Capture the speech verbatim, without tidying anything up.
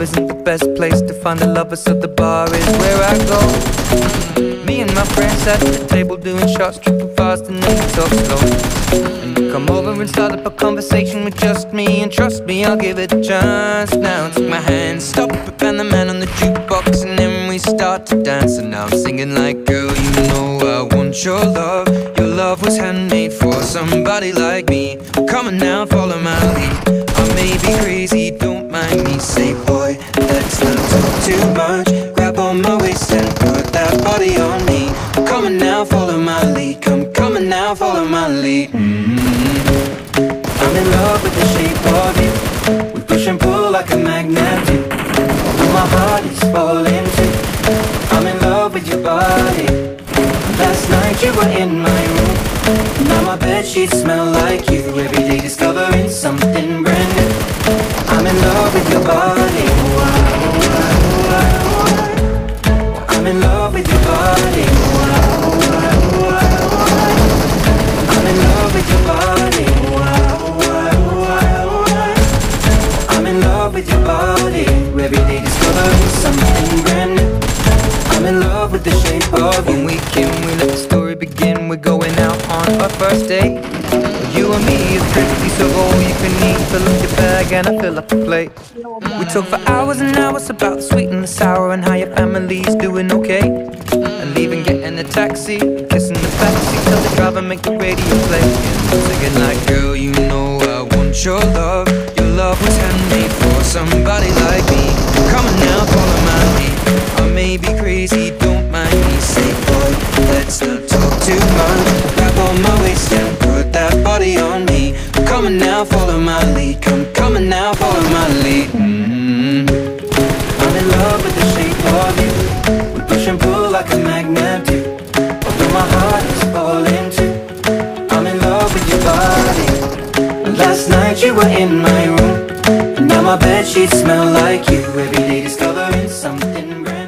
isn't the best place to find a lover, so the bar is where I go. Me and my friends sat at the table doing shots, tripping fast and then we talk slow. And you come over and start up a conversation with just me, and trust me, I'll give it a chance. Now take my hand, stop it, and the man on the jukebox, and then we start to dance. And now I'm singing like, girl, you know I want your love. Your love was handmade for somebody like me. Come on now, follow my lead. I may be crazy, don't mind me. Say, boy, let's not talk too much. Grab on my waist and put that body on me. Come on now, follow my lead. Come, come on now, follow my lead. Mm-hmm. I'm in love with the shape of you. We push and pull like a magnet do. And my heart is falling too. I'm in love with your body. Last night you were in my room. Now my bedsheets smell like you. Every day discovering something brand new. I'm in love with your body. I'm in love with your body. I'm in love with your body. I'm in love with your body. Every day discovering something brand new. I'm in love with the shape of you. When we came, we let the story begin. We're going out on our first date. You and me is pretty, so all you can eat. Fill up your bag and I fill up the plate. We talk for hours and hours about the sweet and the sour, and how your family's doing okay. And leaving, getting a taxi, kissing the backseat, tell the driver make the radio play. I'm singing like, girl, you know I want your love. Your love was handmade for somebody like me. Come on now, follow my lead. I may be crazy, don't mind me. Say, boy, let's not talk too much. Grab on my waist and put that body on me. Come on now, follow my lead. Come, come on now, follow my lead. Mm-hmm. I'm in love with the shape of you. We push and pull like a magnet do. Although my heart is falling too. I'm in love with your body. Last night you were in my room, and now my bedsheets smell like you. Every day discovering something brand new.